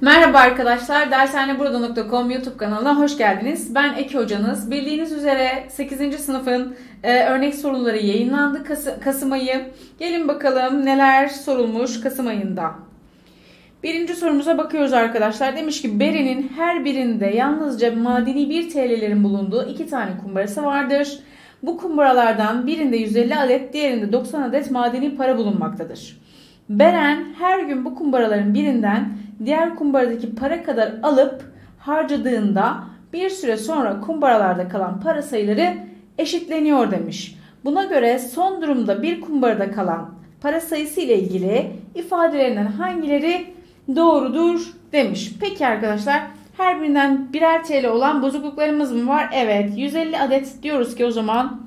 Merhaba arkadaşlar, dershaneburada.com YouTube kanalına hoş geldiniz. Ben Eki hocanız. Bildiğiniz üzere 8. sınıfın örnek soruları yayınlandı Kasım ayı. Gelin bakalım neler sorulmuş Kasım ayında. Birinci sorumuza bakıyoruz arkadaşlar. Demiş ki Beren'in her birinde yalnızca madeni 1 TL'lerin bulunduğu 2 tane kumbarası vardır. Bu kumbaralardan birinde 150 adet, diğerinde 90 adet madeni para bulunmaktadır. Beren her gün bu kumbaraların birinden diğer kumbaradaki para kadar alıp harcadığında bir süre sonra kumbaralarda kalan para sayıları eşitleniyor demiş. Buna göre son durumda bir kumbarada kalan para sayısı ile ilgili ifadelerinden hangileri doğrudur demiş. Peki arkadaşlar, her birinden birer TL olan bozukluklarımız mı var? Evet, 150 adet diyoruz ki o zaman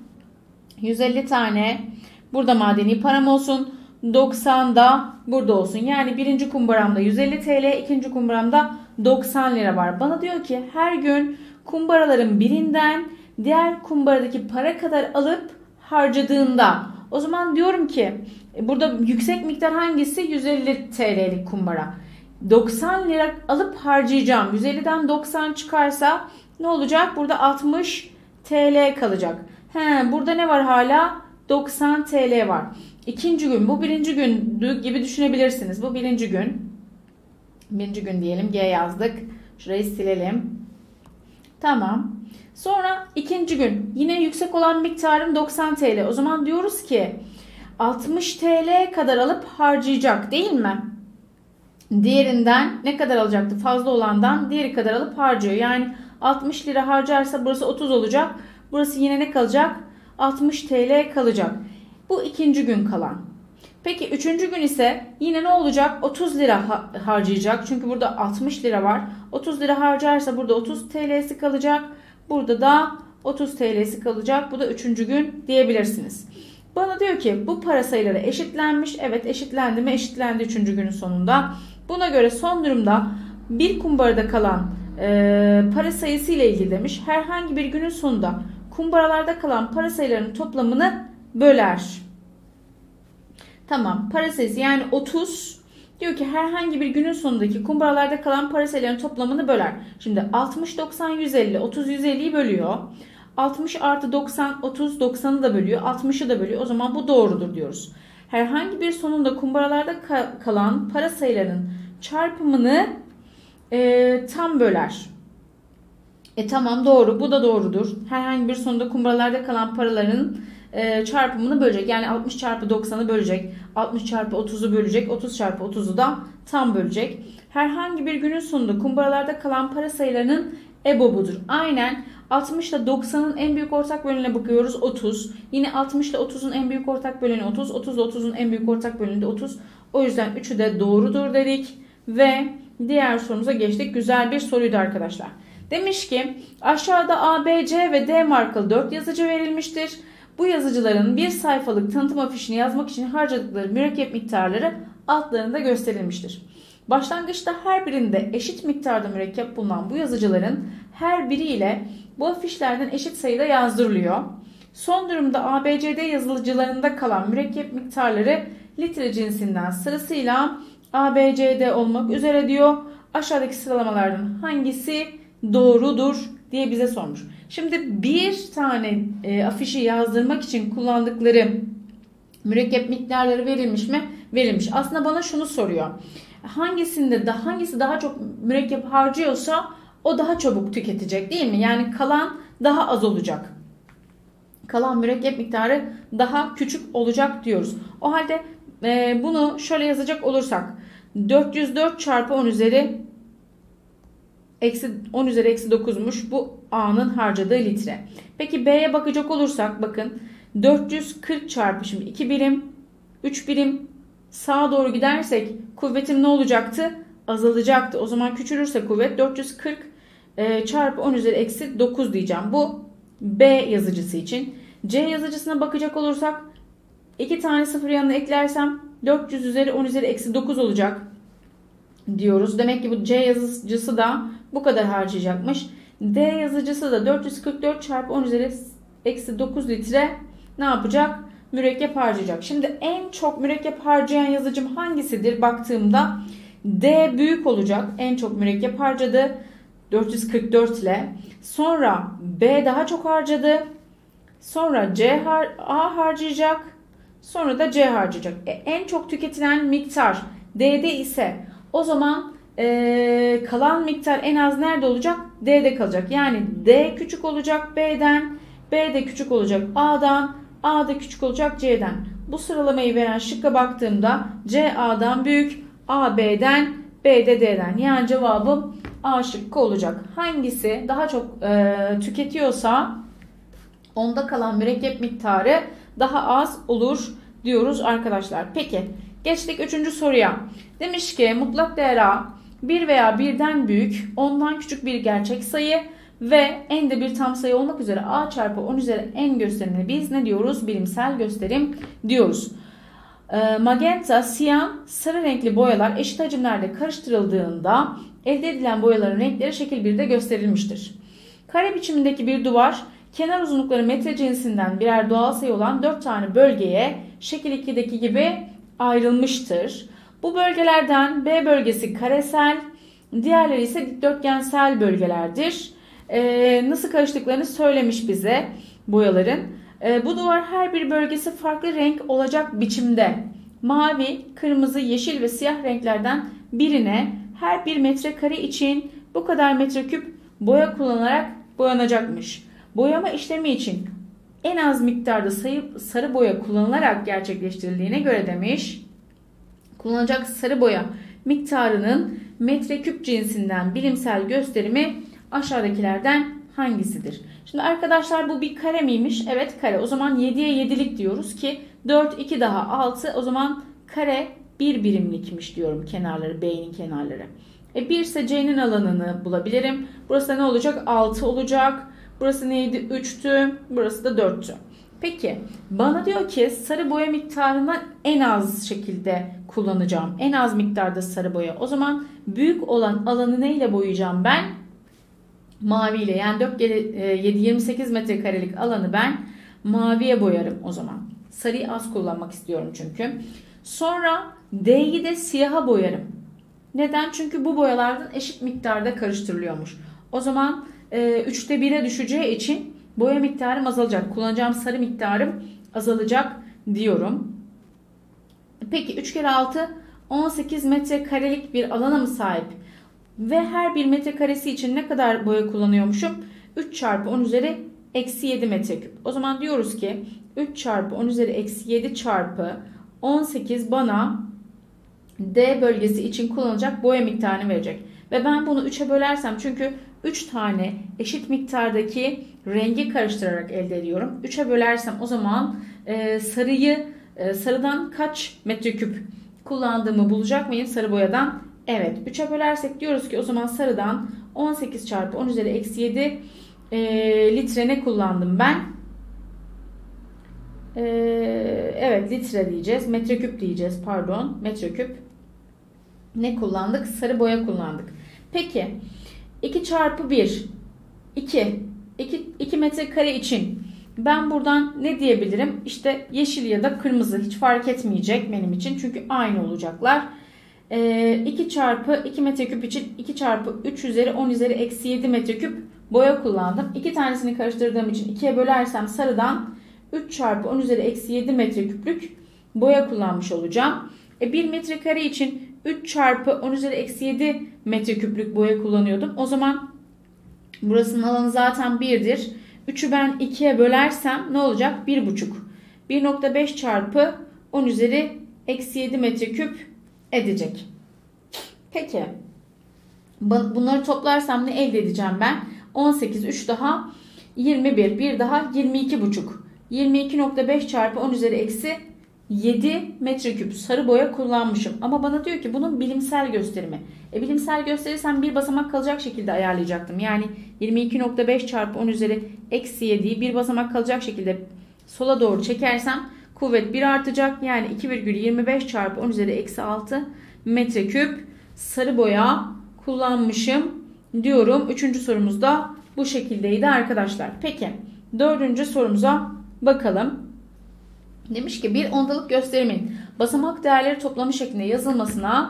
150 tane burada madeni param olsun. 90 da burada olsun. Yani birinci kumbaramda 150 TL, ikinci kumbaramda 90 lira var. Bana diyor ki her gün kumbaraların birinden diğer kumbaradaki para kadar alıp harcadığında, o zaman diyorum ki burada yüksek miktar hangisi? 150 TL'lik kumbara. 90 lira alıp harcayacağım. 150'den 90 çıkarsa ne olacak? Burada 60 TL kalacak. Burada ne var hala? 90 TL var. İkinci gün, bu birinci gün gibi düşünebilirsiniz. Bu birinci gün. Birinci gün diyelim. G yazdık. Şurayı silelim. Tamam. Sonra ikinci gün. Yine yüksek olan miktarım 90 TL. O zaman diyoruz ki 60 TL kadar alıp harcayacak değil mi? Diğerinden ne kadar alacaktı? Fazla olandan diğeri kadar alıp harcıyor. Yani 60 lira harcarsa burası 30 olacak. Burası yine ne kalacak? 60 TL kalacak. Bu ikinci gün kalan. Peki üçüncü gün ise yine ne olacak? 30 lira harcayacak. Çünkü burada 60 lira var. 30 lira harcarsa burada 30 TL'si kalacak. Burada da 30 TL'si kalacak. Bu da üçüncü gün diyebilirsiniz. Bana diyor ki bu para sayıları eşitlenmiş. Evet, eşitlendi mi? Eşitlendi üçüncü günün sonunda. Buna göre son durumda bir kumbarada kalan para sayısı ile ilgili demiş. Herhangi bir günün sonunda kumbaralarda kalan para sayılarının toplamını böler. Tamam, para sayısı yani 30 diyor ki herhangi bir günün sonundaki kumbaralarda kalan para sayılarının toplamını böler. Şimdi 60, 90, 150, 30, 150'yi bölüyor. 60 artı 90, 30, 90'ı da bölüyor. 60'ı da bölüyor. O zaman bu doğrudur diyoruz. Herhangi bir sonunda kumbaralarda kalan para sayılarının çarpımını tam böler. Tamam, doğru. Bu da doğrudur. Herhangi bir sonunda kumbaralarda kalan paraların çarpımını bölecek. Yani 60 çarpı 90'ı bölecek. 60 çarpı 30'u bölecek. 30 çarpı 30'u da tam bölecek. Herhangi bir günün sonunda kumbaralarda kalan para sayılarının EBOB'udur. Aynen 60 ile 90'ın en büyük ortak bölününe bakıyoruz. 30. Yine 60 ile 30'un en büyük ortak bölünü 30. 30 ile 30'un en büyük ortak bölünü de 30. O yüzden üçü de doğrudur dedik. Ve diğer sorumuza geçtik. Güzel bir soruydu arkadaşlar. Demiş ki aşağıda A, B, C ve D markalı 4 yazıcı verilmiştir. Bu yazıcıların bir sayfalık tanıtım afişini yazmak için harcadıkları mürekkep miktarları altlarında gösterilmiştir. Başlangıçta her birinde eşit miktarda mürekkep bulunan bu yazıcıların her biriyle bu afişlerden eşit sayıda yazdırılıyor. Son durumda A, B, C, D yazıcılarında kalan mürekkep miktarları litre cinsinden sırasıyla A, B, C, D olmak üzere diyor. Aşağıdaki sıralamalardan hangisi doğrudur diye bize sormuş. Şimdi bir tane afişi yazdırmak için kullandıkları mürekkep miktarları verilmiş mi? Verilmiş. Aslında bana şunu soruyor. Hangisi daha çok mürekkep harcıyorsa o daha çabuk tüketecek değil mi? Yani kalan daha az olacak. Kalan mürekkep miktarı daha küçük olacak diyoruz. O halde bunu şöyle yazacak olursak 404 çarpı 10 üzeri eksi 10 üzeri eksi 9'muş bu A'nın harcadığı litre. Peki B'ye bakacak olursak bakın 440 çarpı şimdi 2 birim 3 birim sağa doğru gidersek kuvvetim ne olacaktı? Azalacaktı. O zaman küçülürse kuvvet 440 çarpı 10 üzeri eksi 9 diyeceğim. Bu B yazıcısı için. C yazıcısına bakacak olursak 2 tane sıfır yanına eklersem 400 üzeri 10 üzeri eksi 9 olacak diyoruz. Demek ki bu C yazıcısı da bu kadar harcayacakmış. D yazıcısı da 444 çarpı 10 üzeri eksi 9 litre ne yapacak? Mürekkep harcayacak. Şimdi en çok mürekkep harcayan yazıcım hangisidir baktığımda D büyük olacak. En çok mürekkep harcadı. 444 ile. Sonra B daha çok harcadı. Sonra A harcayacak. Sonra da C harcayacak. En çok tüketilen miktar D'de ise o zaman kalan miktar en az nerede olacak? D'de kalacak. Yani D küçük olacak B'den. B de küçük olacak A'dan. A da küçük olacak C'den. Bu sıralamayı veren şıkka baktığımda C A'dan büyük, A B'den, B de D'den. Yani cevabım A şıkkı olacak. Hangisi daha çok tüketiyorsa onda kalan mürekkep miktarı daha az olur diyoruz arkadaşlar. Peki geçtik 3. soruya. Demiş ki mutlak değer A 1 veya birden büyük, ondan küçük bir gerçek sayı ve en de bir tam sayı olmak üzere A çarpı 10 üzeri n gösterimine biz ne diyoruz? Bilimsel gösterim diyoruz. Magenta, siyah, sarı renkli boyalar eşit hacimlerde karıştırıldığında elde edilen boyaların renkleri şekil 1'de gösterilmiştir. Kare biçimindeki bir duvar, kenar uzunlukları metre cinsinden birer doğal sayı olan 4 tane bölgeye şekil 2'deki gibi ayrılmıştır. Bu bölgelerden B bölgesi karesel, diğerleri ise dikdörtgensel bölgelerdir. Nasıl karıştıklarını söylemiş bize boyaların. Bu duvar her bir bölgesi farklı renk olacak biçimde mavi, kırmızı, yeşil ve siyah renklerden birine her bir metrekare için bu kadar metreküp boya kullanarak boyanacakmış. Boyama işlemi için en az miktarda sarı boya kullanılarak gerçekleştirildiğine göre demiş, kullanılacak sarı boya miktarının metreküp cinsinden bilimsel gösterimi aşağıdakilerden hangisidir? Şimdi arkadaşlar bu bir kare miymiş? Evet kare. O zaman 7'ye 7'lik diyoruz ki 4, 2 daha 6. O zaman kare 1 birimlikmiş diyorum kenarları, B'nin kenarları. 1 ise C'nin alanını bulabilirim. Burası da ne olacak? 6 olacak. Burası neydi? 3'tü. Burası da 4'tü. Peki bana diyor ki sarı boya miktarını en az şekilde kullanacağım. En az miktarda sarı boya. O zaman büyük olan alanı neyle boyayacağım ben? Maviyle, yani 4 7 28 metrekarelik alanı ben maviye boyarım o zaman. Sarıyı az kullanmak istiyorum çünkü. Sonra D'yi de siyaha boyarım. Neden? Çünkü bu boyalardan eşit miktarda karıştırılıyormuş. O zaman 3'te 1'e düşeceği için boya miktarım azalacak. Kullanacağım sarı miktarım azalacak diyorum. Peki 3 kere 6 18 metrekarelik bir alana mı sahip? Ve her bir metrekaresi için ne kadar boya kullanıyormuşum? 3 çarpı 10 üzeri eksi 7 metreküp. O zaman diyoruz ki 3 çarpı 10 üzeri eksi 7 çarpı 18 bana D bölgesi için kullanılacak boya miktarını verecek. Ve ben bunu 3'e bölersem, çünkü 3 tane eşit miktardaki rengi karıştırarak elde ediyorum. 3'e bölersem o zaman sarıdan kaç metreküp kullandığımı bulacak mıyım sarı boyadan? Evet. 3'e bölersek diyoruz ki o zaman sarıdan 18 çarpı 10 üzeri eksi 7 litre ne kullandım ben? Evet, litre diyeceğiz. Metreküp diyeceğiz, pardon. Metreküp. Ne kullandık? Sarı boya kullandık. Peki 2 çarpı 1 2 metrekare için ben buradan ne diyebilirim? İşte yeşil ya da kırmızı hiç fark etmeyecek benim için. Çünkü aynı olacaklar. 2 çarpı 2 metreküp için 2 çarpı 3 üzeri 10 üzeri eksi 7 metreküp boya kullandım. 2 tanesini karıştırdığım için 2'ye bölersem sarıdan 3 çarpı 10 üzeri eksi 7 metreküplük boya kullanmış olacağım. 1 metrekare için 3 çarpı 10 üzeri eksi 7 metreküplük boya kullanıyordum. O zaman burasının alanı zaten 1'dir. 3'ü ben 2'ye bölersem ne olacak? 1,5. 1,5 çarpı 10 üzeri eksi 7 metreküp edecek. Peki bunları toplarsam ne elde edeceğim ben? 18, 3 daha 21, 1 daha 22,5. 22,5 çarpı 10 üzeri eksi 7 metreküp sarı boya kullanmışım. Ama bana diyor ki bunun bilimsel gösterimi. Bilimsel gösterirsem bir basamak kalacak şekilde ayarlayacaktım. Yani 22,5 çarpı 10 üzeri eksi 7'yi bir basamak kalacak şekilde sola doğru çekersem kuvvet 1 artacak. Yani 2,25 çarpı 10 üzeri eksi 6 metreküp sarı boya kullanmışım diyorum. 3. sorumuz da bu şekildeydi arkadaşlar. Peki 4. sorumuza bakalım. Demiş ki bir ondalık gösterimin basamak değerleri toplamı şeklinde yazılmasına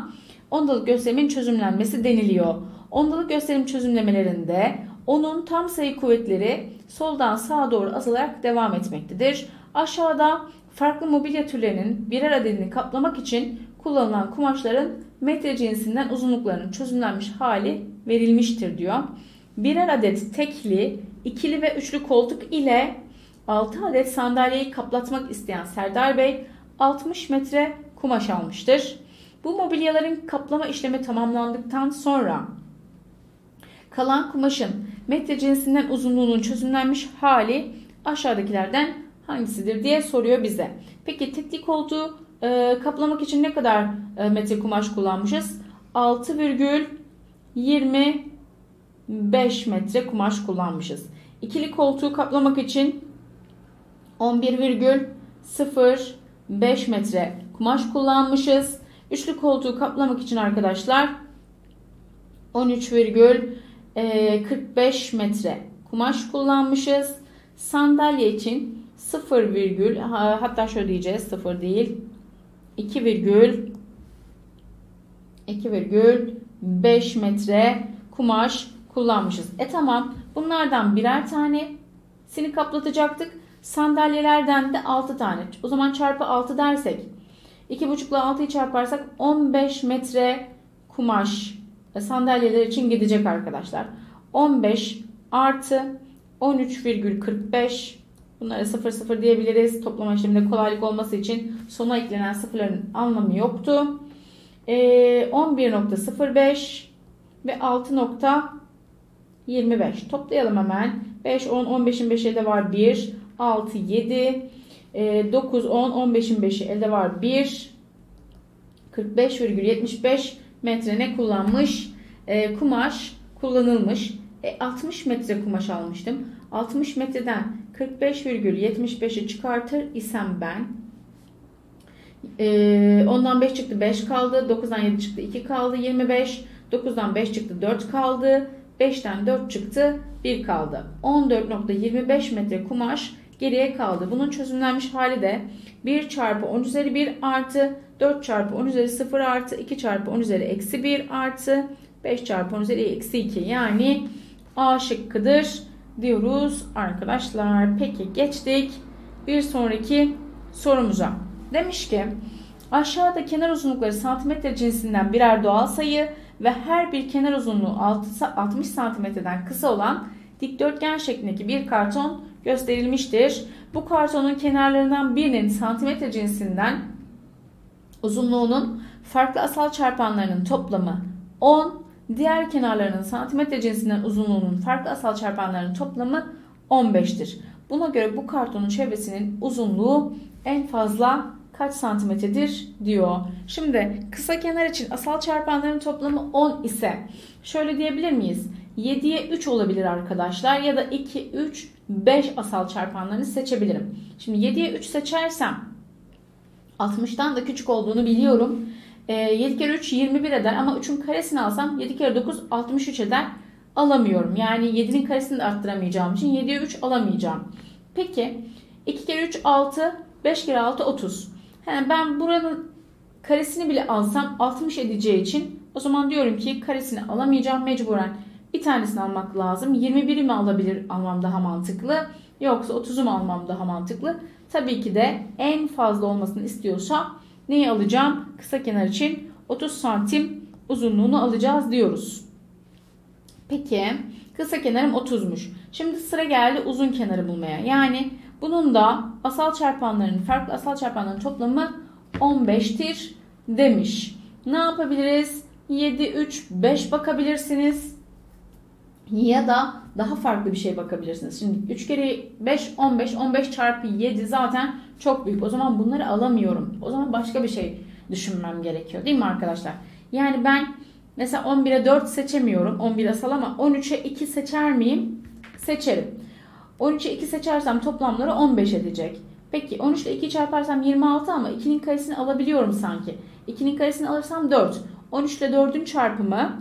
ondalık gösterimin çözümlenmesi deniliyor. Ondalık gösterim çözümlemelerinde onun tam sayı kuvvetleri soldan sağa doğru azalarak devam etmektedir. Aşağıda farklı mobilya türlerinin birer adedini kaplamak için kullanılan kumaşların metre cinsinden uzunluklarının çözümlenmiş hali verilmiştir diyor. Birer adet tekli, ikili ve üçlü koltuk ile 6 adet sandalyeyi kaplatmak isteyen Serdar Bey 60 metre kumaş almıştır. Bu mobilyaların kaplama işlemi tamamlandıktan sonra kalan kumaşın metre cinsinden uzunluğunun çözümlenmiş hali aşağıdakilerden hangisidir diye soruyor bize. Peki tekli koltuğu kaplamak için ne kadar metre kumaş kullanmışız? 6,25 metre kumaş kullanmışız. İkili koltuğu kaplamak için 11,05 metre kumaş kullanmışız. Üçlü koltuğu kaplamak için arkadaşlar 13,45 metre kumaş kullanmışız. Sandalye için 0, hatta şöyle diyeceğiz, 0 değil, 2,5 metre kumaş kullanmışız. Tamam, bunlardan birer tanesini kaplatacaktık. Sandalyelerden de 6 tane. O zaman çarpı 6 dersek 2,5 ile 6'yı çarparsak 15 metre kumaş sandalyeler için gidecek arkadaşlar. 15 artı 13,45, bunlara 0 diyebiliriz. Toplama işleminde kolaylık olması için sona eklenen sıfırların anlamı yoktu. 11,05 ve 6,25. Toplayalım hemen. 5, 10, 15'in 5'i elde var 1. 6, 7, 9, 10, 15'in 5'i elde var 1. 45,75 metre ne kullanmış? Kumaş kullanılmış. 60 metre kumaş almıştım. 60 metreden 45,75'i çıkartır isem ben, ondan 5 çıktı 5 kaldı. 9'dan 7 çıktı 2 kaldı 25. 9'dan 5 çıktı 4 kaldı. 5'ten 4 çıktı 1 kaldı. 14,25 metre kumaş geriye kaldı. Bunun çözümlenmiş hali de 1 çarpı 10 üzeri 1 artı 4 çarpı 10 üzeri 0 artı 2 çarpı 10 üzeri eksi 1 artı 5 çarpı 10 üzeri eksi 2, yani A şıkkıdır diyoruz arkadaşlar. Peki geçtik bir sonraki sorumuza. Demiş ki aşağıda kenar uzunlukları santimetre cinsinden birer doğal sayı ve her bir kenar uzunluğu 60 santimetreden kısa olan dikdörtgen şeklindeki bir karton gösterilmiştir. Bu kartonun kenarlarından birinin santimetre cinsinden uzunluğunun farklı asal çarpanlarının toplamı 10, diğer kenarlarının santimetre cinsinden uzunluğunun farklı asal çarpanlarının toplamı 15'tir. Buna göre bu kartonun çevresinin uzunluğu en fazla kaç santimetredir diyor. Şimdi kısa kenar için asal çarpanların toplamı 10 ise şöyle diyebilir miyiz? 7'ye 3 olabilir arkadaşlar, ya da 2, 3, 5 asal çarpanlarını seçebilirim. Şimdi 7'ye 3 seçersem 60'tan da küçük olduğunu biliyorum. 7 kere 3 21 eder ama 3'ün karesini alsam 7 kere 9 63 eder. Alamıyorum. Yani 7'nin karesini de arttıramayacağım için 7'ye 3 alamayacağım. Peki 2 kere 3 6, 5 kere 6 30. Yani ben buranın karesini bile alsam 60 edeceği için o zaman diyorum ki karesini alamayacağım. Mecburen bir tanesini almak lazım. 21'i mi almam daha mantıklı, yoksa 30'u mu almam daha mantıklı? Tabii ki de en fazla olmasını istiyorsa neyi alacağım? Kısa kenar için 30 santim uzunluğunu alacağız diyoruz. Peki kısa kenarım 30'muş. Şimdi sıra geldi uzun kenarı bulmaya. Yani bunun da farklı asal çarpanların toplamı 15'tir demiş. Ne yapabiliriz? 7, 3, 5 bakabilirsiniz. Ya da daha farklı bir şey bakabilirsiniz. Şimdi 3 kere 5 15. 15 çarpı 7 zaten çok büyük. O zaman bunları alamıyorum. O zaman başka bir şey düşünmem gerekiyor. Değil mi arkadaşlar? Yani ben mesela 11'e 4 seçemiyorum. 11 asal ama 13'e 2 seçer miyim? Seçerim. 13'e 2 seçersem toplamları 15 edecek. Peki 13 ile 2'yi çarparsam 26 ama 2'nin karesini alabiliyorum sanki. 2'nin karesini alırsam 4. 13 ile 4'ün çarpımı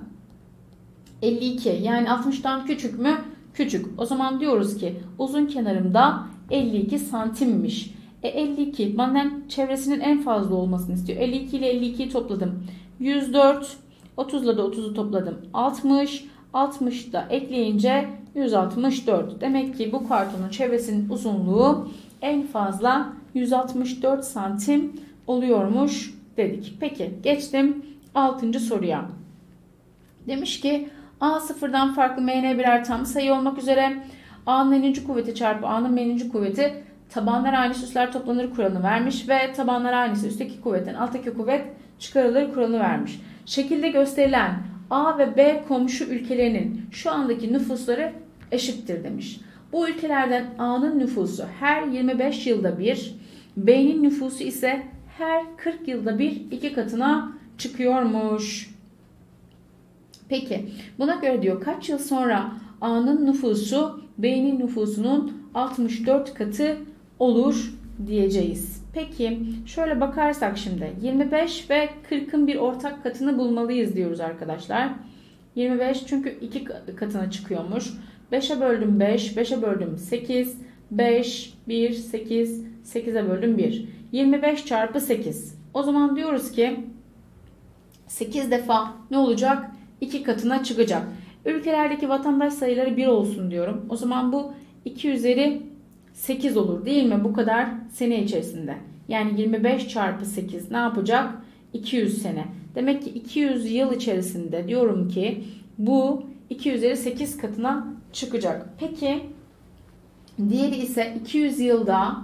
52. Yani 60'tan küçük mü? Küçük. O zaman diyoruz ki uzun kenarımda 52 santimmiş. 52 benden çevresinin en fazla olmasını istiyor. 52 ile 52'yi topladım. 104. 30 ile de 30'u topladım. 60. 60 da ekleyince 164. Demek ki bu kartonun çevresinin uzunluğu en fazla 164 santim oluyormuş dedik. Peki geçtim 6. soruya. Demiş ki A sıfırdan farklı MN birer tam sayı olmak üzere A'nın n'inci kuvveti çarpı A'nın m'inci kuvveti tabanlar aynı üstler toplanır kuralını vermiş ve tabanlar aynısı üstteki kuvvetten alttaki kuvvet çıkarılır kuralını vermiş. Şekilde gösterilen A ve B komşu ülkelerinin şu andaki nüfusları eşittir demiş. Bu ülkelerden A'nın nüfusu her 25 yılda bir, B'nin nüfusu ise her 40 yılda bir 2 katına çıkıyormuş. Peki buna göre diyor kaç yıl sonra A'nın nüfusu B'nin nüfusunun 64 katı olur diyeceğiz. Peki şöyle bakarsak şimdi 25 ve 40'ın bir ortak katını bulmalıyız diyoruz arkadaşlar. 25 çünkü 2 katına çıkıyormuş. 5'e böldüm 5, 5'e böldüm 8, 5, 1, 8, 8'e böldüm 1. 25 çarpı 8. O zaman diyoruz ki 8 defa ne olacak? 2 katına çıkacak. Ülkelerdeki vatandaş sayıları 1 olsun diyorum. O zaman bu 2 üzeri 8 olur değil mi? Bu kadar sene içerisinde. Yani 25 çarpı 8 ne yapacak? 200 sene. Demek ki 200 yıl içerisinde diyorum ki bu 2 üzeri 8 katına çıkacak. Peki diğeri ise 200 yılda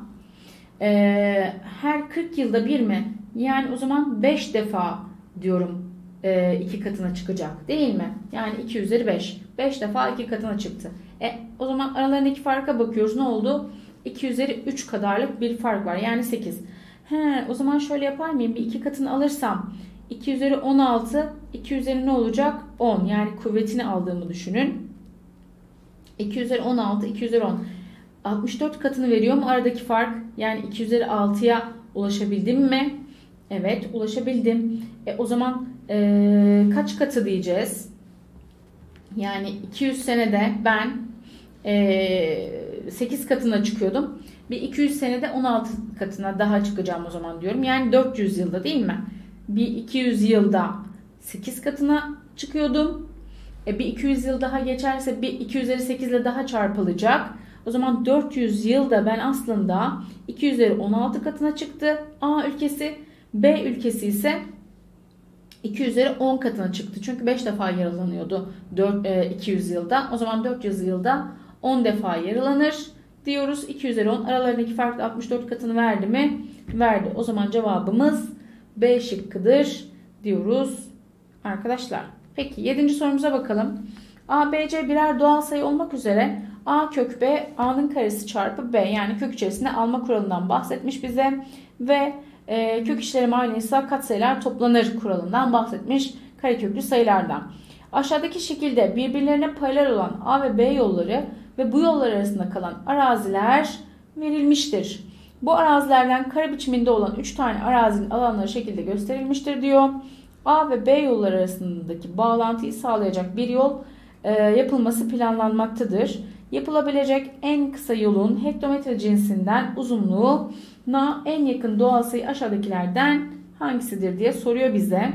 her 40 yılda bir mi? Yani o zaman 5 defa diyorum 2 katına çıkacak değil mi? Yani 2 üzeri 5. 5 defa 2 katına çıktı. O zaman aralarındaki farka bakıyoruz. Ne oldu? 2 üzeri 3 kadarlık bir fark var. Yani 8. O zaman şöyle yapar mıyım? Bir 2 katını alırsam 2 üzeri 16. 2 üzeri ne olacak? 10. Yani kuvvetini aldığımı düşünün. 2 üzeri 16. 2 üzeri 10. 64 katını veriyor mu aradaki fark? Yani 2 üzeri 6'ya ulaşabildim mi? Evet ulaşabildim. O zaman kaç katı diyeceğiz? Yani 200 senede ben 8 katına çıkıyordum. Bir 200 senede 16 katına daha çıkacağım o zaman diyorum. Yani 400 yılda değil mi? Bir 200 yılda 8 katına çıkıyordum. Bir 200 yıl daha geçerse bir 2 üzeri 8 ile daha çarpılacak. O zaman 400 yılda ben aslında 2 üzeri 16 katına çıktı A ülkesi. B ülkesi ise 2 üzeri 10 katına çıktı. Çünkü 5 defa yarılanıyordu 200 yılda. O zaman 400 yılda 10 defa yarılanır diyoruz. 2 üzeri 10 aralarındaki fark 64 katını verdi mi? Verdi. O zaman cevabımız B şıkkıdır diyoruz arkadaşlar. Peki 7. sorumuza bakalım. A, B, C birer doğal sayı olmak üzere A kök B, A'nın karesi çarpı B yani kök içerisinde alma kuralından bahsetmiş bize ve kök işlemi aynıysa katsayılar toplanır kuralından bahsetmiş kareköklü sayılardan. Aşağıdaki şekilde birbirlerine paralel olan A ve B yolları ve bu yollar arasında kalan araziler verilmiştir. Bu arazilerden kare biçiminde olan 3 tane arazinin alanları şekilde gösterilmiştir diyor. A ve B yolları arasındaki bağlantıyı sağlayacak bir yol yapılması planlanmaktadır. Yapılabilecek en kısa yolun hektometre cinsinden uzunluğuna en yakın doğal sayı aşağıdakilerden hangisidir diye soruyor bize.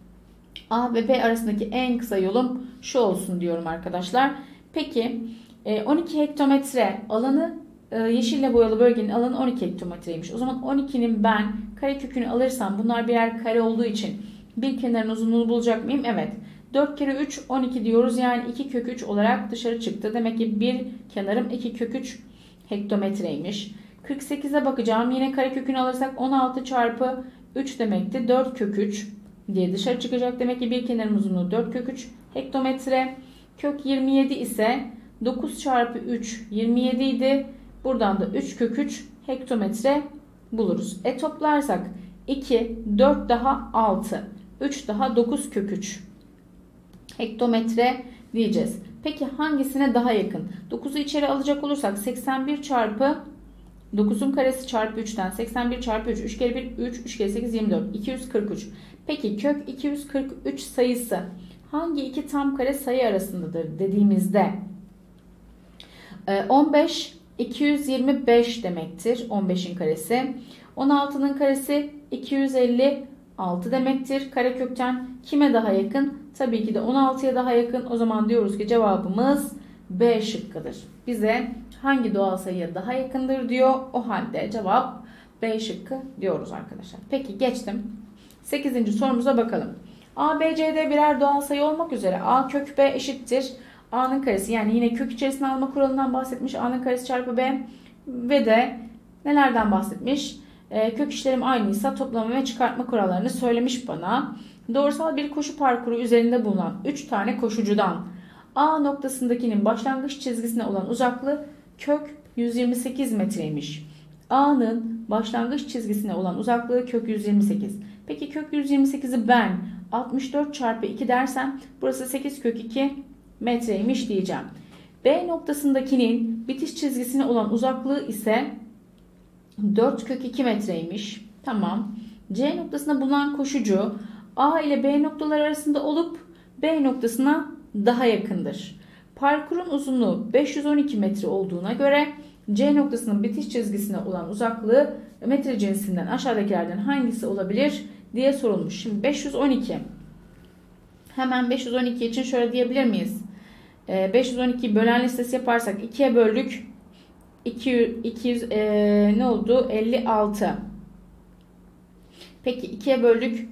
A ve B arasındaki en kısa yolum şu olsun diyorum arkadaşlar. Peki 12 hektometre alanı yeşille boyalı bölgenin alanı 12 hektometreymiş. O zaman 12'nin ben karekökünü alırsam bunlar birer kare olduğu için bir kenarın uzunluğunu bulacak mıyım? Evet. 4 kere 3 12 diyoruz. Yani 2 kök 3 olarak dışarı çıktı. Demek ki bir kenarım 2 kök 3 hektometreymiş. 48'e bakacağım. Yine karekökünü alırsak 16 çarpı 3 demekti. 4 kök 3 diye dışarı çıkacak. Demek ki bir kenarın uzunluğu 4 kök 3 hektometre. Kök 27 ise 9 çarpı 3 27 idi. Buradan da 3 kök 3 hektometre buluruz. Toplarsak 2, 4 daha 6, 3 daha 9 kök 3 hektometre diyeceğiz. Peki hangisine daha yakın? 9'u içeri alacak olursak 81 çarpı 9'un karesi çarpı 3'ten 81 çarpı 3. 3 kere 1 3, 3 kere 8 24. 243. Peki kök 243 sayısı hangi iki tam kare sayı arasındadır dediğimizde 15 225 demektir. 15'in karesi. 16'nın karesi 250 6 demektir. Karekökten kime daha yakın? Tabii ki de 16'ya daha yakın. O zaman diyoruz ki cevabımız B şıkkıdır. Bize hangi doğal sayıya daha yakındır diyor. O halde cevap B şıkkı diyoruz arkadaşlar. Peki geçtim. 8. sorumuza bakalım. A, B, C, D birer doğal sayı olmak üzere A kök B eşittir A'nın karesi. Yani yine kök içerisine alma kuralından bahsetmiş. A'nın karesi çarpı B ve de nelerden bahsetmiş? Kök işlerim aynıysa toplama ve çıkartma kurallarını söylemiş bana. Doğrusal bir koşu parkuru üzerinde bulunan 3 tane koşucudan A noktasındakinin başlangıç çizgisine olan uzaklığı kök 128 metreymiş. A'nın başlangıç çizgisine olan uzaklığı kök 128. Peki kök 128'i ben 64 çarpı 2 dersem burası 8 kök 2 metreymiş diyeceğim. B noktasındakinin bitiş çizgisine olan uzaklığı ise 4 kök 2 metreymiş. Tamam. C noktasında bulunan koşucu A ile B noktaları arasında olup B noktasına daha yakındır. Parkurun uzunluğu 512 metre olduğuna göre C noktasının bitiş çizgisine olan uzaklığı metre cinsinden aşağıdakilerden hangisi olabilir diye sorulmuş. Şimdi 512. Hemen 512 için şöyle diyebilir miyiz? 512'yi bölen listesi yaparsak 2'ye böldük. 200 ne oldu? 56. Peki 2'ye böldük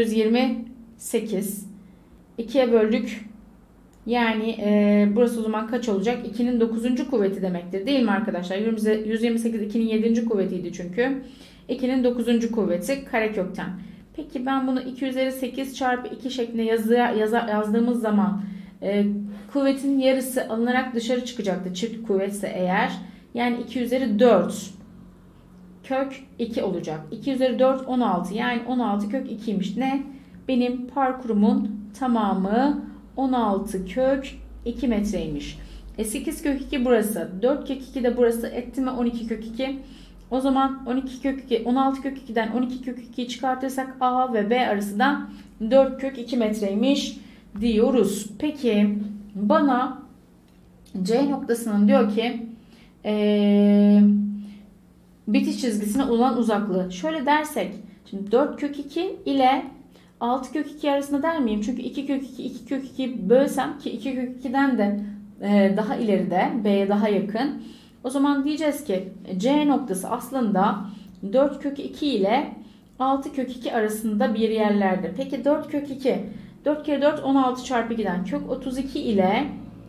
128. 2'ye böldük. Yani burası o zaman kaç olacak? 2'nin 9. kuvveti demektir değil mi arkadaşlar? 128 2'nin 7. kuvvetiydi çünkü. 2'nin 9. kuvveti karekökten. Peki ben bunu 2 üzeri 8 çarpı 2 şeklinde yazdığımız zaman kuvvetin yarısı alınarak dışarı çıkacaktı. Çift kuvvetse eğer. Yani 2 üzeri 4 kök 2 olacak. 2 üzeri 4 16. Yani 16 kök 2'ymiş. Ne? Benim parkurumun tamamı 16 kök 2 metreymiş. 8 kök 2 burası. 4 kök 2 de burası. Etti mi 12 kök 2. O zaman 12 kök 2, 16 kök 2'den 12 kök 2'yi çıkartırsak A ve B arası da 4 kök 2 metreymiş diyoruz. Peki bana C noktasının diyor ki bitiş çizgisine olan uzaklığı. Şöyle dersek şimdi 4 kök 2 ile 6 kök 2 arasında der miyim? Çünkü 2 kök 2, 2 kök 2 bölsem ki 2 kök 2'den de daha ileride B'ye daha yakın. O zaman diyeceğiz ki C noktası aslında 4 kök 2 ile 6 kök 2 arasında bir yerlerde. Peki 4 kök 2. 4 kere 4 16 çarpı 2'den kök 32 ile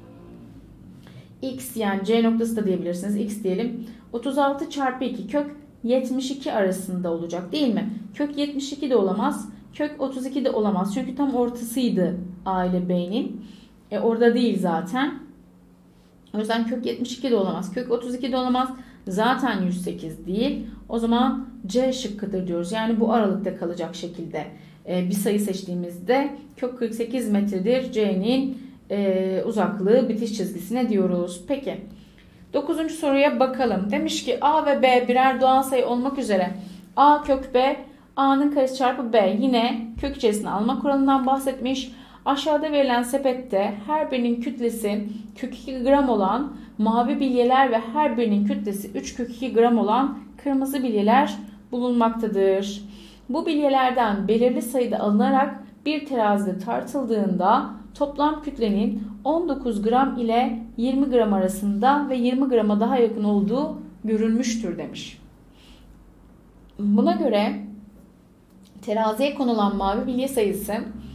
x yani C noktası da diyebilirsiniz. X diyelim. 36 çarpı 2 kök 72 arasında olacak değil mi? Kök 72 de olamaz. Kök 32 de olamaz. Çünkü tam ortasıydı A ile B'nin. Orada değil zaten. O yüzden kök 72 de olamaz. Kök 32 de olamaz. Zaten 108 değil. O zaman C şıkkıdır diyoruz. Yani bu aralıkta kalacak şekilde bir sayı seçtiğimizde kök 48 metredir C'nin uzaklığı bitiş çizgisine diyoruz. Peki 9. soruya bakalım. Demiş ki A ve B birer doğal sayı olmak üzere A kök B A'nın karesi çarpı B yine kök içerisine alma kuralından bahsetmiş. Aşağıda verilen sepette her birinin kütlesi kök 2 gram olan mavi bilyeler ve her birinin kütlesi 3 kök 2 gram olan kırmızı bilyeler bulunmaktadır. Bu bilyelerden belirli sayıda alınarak bir terazide tartıldığında toplam kütlenin 19 gram ile 20 gram arasında ve 20 grama daha yakın olduğu görülmüştür demiş. Buna göre teraziye konulan mavi bilye sayısı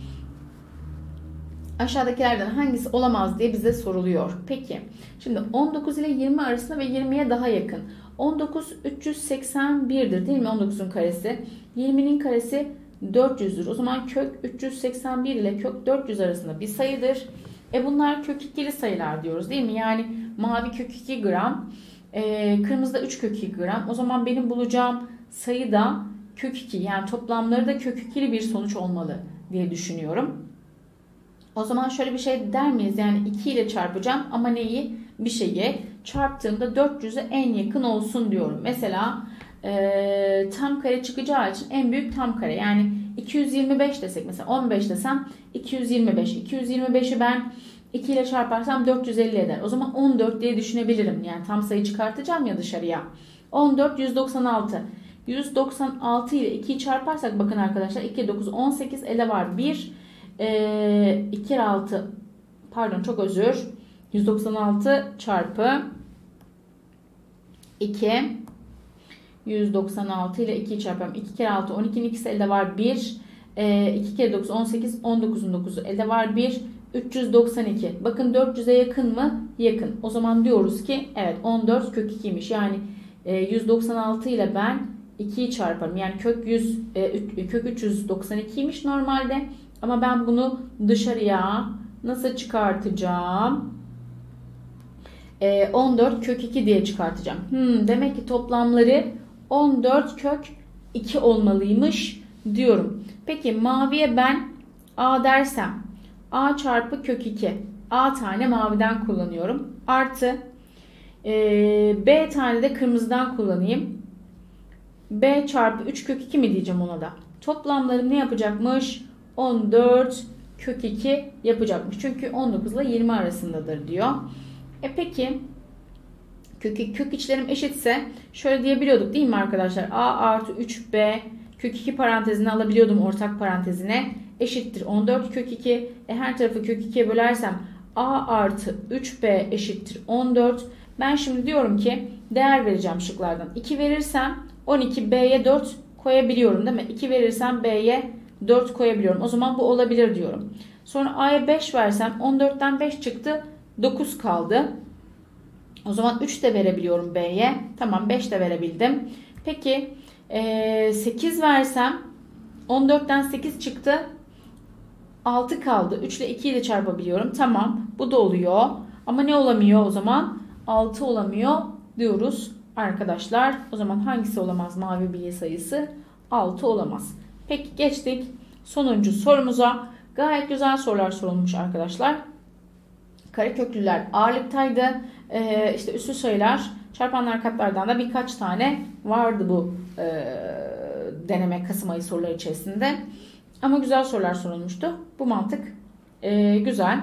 aşağıdakilerden hangisi olamaz diye bize soruluyor. Peki şimdi 19 ile 20 arasında ve 20'ye daha yakın. 19 381'dir değil mi 19'un karesi? 20'nin karesi 400'dür. O zaman kök 381 ile kök 400 arasında bir sayıdır. Bunlar kök 2'li sayılar diyoruz değil mi? Yani mavi kök 2 gram, kırmızıda 3 kök 2 gram. O zaman benim bulacağım sayı da kök 2 yani toplamları da kök 2'li bir sonuç olmalı diye düşünüyorum. O zaman şöyle bir şey der miyiz? Yani 2 ile çarpacağım ama neyi? Bir şeyi çarptığımda 400'e en yakın olsun diyorum. Mesela tam kare çıkacağı için en büyük tam kare. Yani 225 desek mesela 15 desem 225. 225'i ben 2 ile çarparsam 450 eder. O zaman 14 diye düşünebilirim. Yani tam sayı çıkartacağım ya dışarıya. 14 196. 196 ile 2'yi çarparsak bakın arkadaşlar 2 9 18 elde var 1 2 kere 6 pardon çok özür 196 çarpı 2 196 ile 2'yi çarpalım 2 kere 6 12'nin ikisi elde var 1 2 kere 9 18 19'un 9'u elde var 1 392 bakın 400'e yakın mı? Yakın. O zaman diyoruz ki evet 14 kök 2'ymiş yani 196 ile ben 2'yi çarparım. Yani kök 392'ymiş normalde. Ama ben bunu dışarıya nasıl çıkartacağım? 14 kök 2 diye çıkartacağım. Demek ki toplamları 14 kök 2 olmalıymış diyorum. Peki maviye ben A dersem A çarpı kök 2. A tane maviden kullanıyorum. Artı B tane de kırmızıdan kullanayım. B çarpı 3 kök 2 mi diyeceğim ona da. Toplamlarım ne yapacakmış? 14 kök 2 yapacakmış. Çünkü 19 ile 20 arasındadır diyor. Peki kök içlerim eşitse şöyle diyebiliyorduk değil mi arkadaşlar? A artı 3B kök 2 parantezine alabiliyordum ortak parantezine. Eşittir 14 kök 2. Her tarafı kök 2'ye bölersem A artı 3B eşittir 14. Ben şimdi diyorum ki değer vereceğim şıklardan. 2 verirsem 12 B'ye 4 koyabiliyorum değil mi? 2 verirsem B'ye 4 koyabiliyorum. O zaman bu olabilir diyorum. Sonra A'ya 5 versem 14'ten 5 çıktı. 9 kaldı. O zaman 3 de verebiliyorum B'ye. Tamam 5 de verebildim. Peki 8 versem 14'ten 8 çıktı. 6 kaldı. 3 ile 2'yi de çarpabiliyorum. Tamam bu da oluyor. Ama ne olamıyor o zaman? 6 olamıyor diyoruz arkadaşlar. O zaman hangisi olamaz mavi bilye sayısı? 6 olamaz. Peki geçtik sonuncu sorumuza. Gayet güzel sorular sorulmuş arkadaşlar. Kareköklüler ağırlıktaydı. İşte üslü sayılar, çarpanlar katlardan da birkaç tane vardı bu deneme Kasım ayı soruları içerisinde. Ama güzel sorular sorulmuştu. Bu mantık güzel.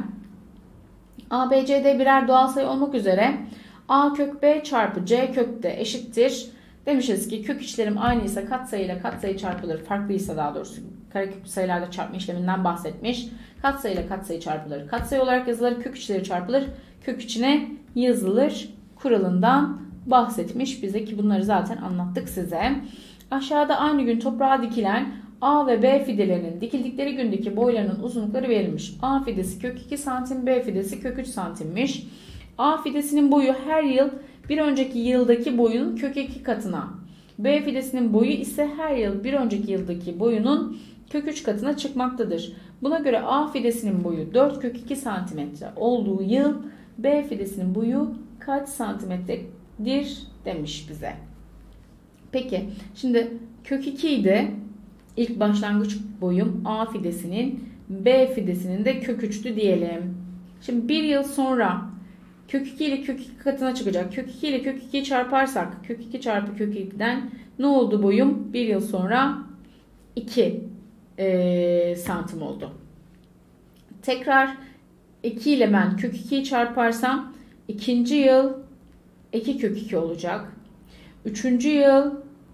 A, B, C, D birer doğal sayı olmak üzere A kök B çarpı C kök D eşittir. Demişiz ki kök içlerim aynıysa katsayıyla katsayı çarpılır. Farklıysa daha doğrusu kareköklü sayılarda çarpma işleminden bahsetmiş. Katsayıyla katsayı çarpılır. Katsayı olarak yazılır. Kök içleri çarpılır. Kök içine yazılır kuralından bahsetmiş bize ki bunları zaten anlattık size. Aşağıda aynı gün toprağa dikilen A ve B fidelerinin dikildikleri gündeki boylarının uzunlukları verilmiş. A fidesi kök 2 santim, B fidesi kök 3 santimmiş. A fidesinin boyu her yıl bir önceki yıldaki boyunun kök 2 katına. B fidesinin boyu ise her yıl bir önceki yıldaki boyunun kök 3 katına çıkmaktadır. Buna göre A fidesinin boyu 4 kök 2 santimetre olduğu yıl B fidesinin boyu kaç santimetredir demiş bize. Peki şimdi kök 2 idi. İlk başlangıç boyum A fidesinin, B fidesinin de kök 3'tü diyelim. Şimdi bir yıl sonra kök 2 ile kök 2 katına çıkacak. Kök 2 ile kök 2'yi çarparsak kök 2 çarpı kök 2'den ne oldu boyum? Bir yıl sonra 2 santim oldu. Tekrar 2 ile ben kök 2'yi çarparsam ikinci yıl 2 kök 2 olacak. Üçüncü yıl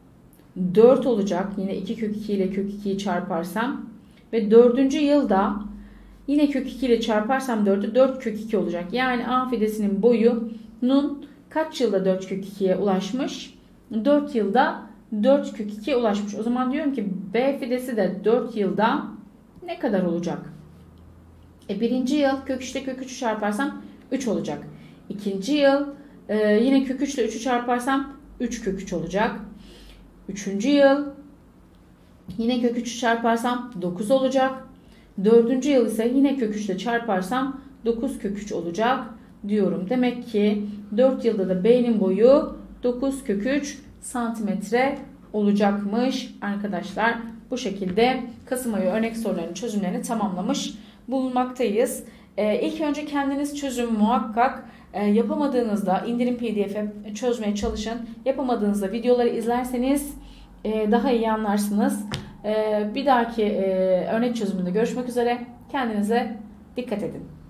4 olacak. Yine 2 kök 2 ile kök 2'yi çarparsam. Ve dördüncü yılda yine kök 2 ile çarparsam 4'ü 4 kök 2 olacak. Yani A fidesinin boyunun kaç yılda 4 kök 2'ye ulaşmış? 4 yılda 4 kök 2'ye ulaşmış. O zaman diyorum ki B fidesi de 4 yılda ne kadar olacak? Birinci yıl kök 3 ile kök 3'ü çarparsam 3 olacak. İkinci yıl yine kök 3 ile 3'ü çarparsam 3 kök 3 olacak. Üçüncü yıl yine kök 3'ü çarparsam 9 olacak. Dördüncü yıl ise yine kök 3 ile çarparsam 9 kök 3 olacak diyorum. Demek ki 4 yılda da B'nin boyu 9 kök 3 santimetre olacakmış arkadaşlar. Bu şekilde Kasım ayı örnek sorularının çözümlerini tamamlamış bulunmaktayız. İlk önce kendiniz çözüm muhakkak yapamadığınızda indirim PDF'e çözmeye çalışın. Yapamadığınızda videoları izlerseniz daha iyi anlarsınız. Bir dahaki örnek çözümünde görüşmek üzere. Kendinize dikkat edin.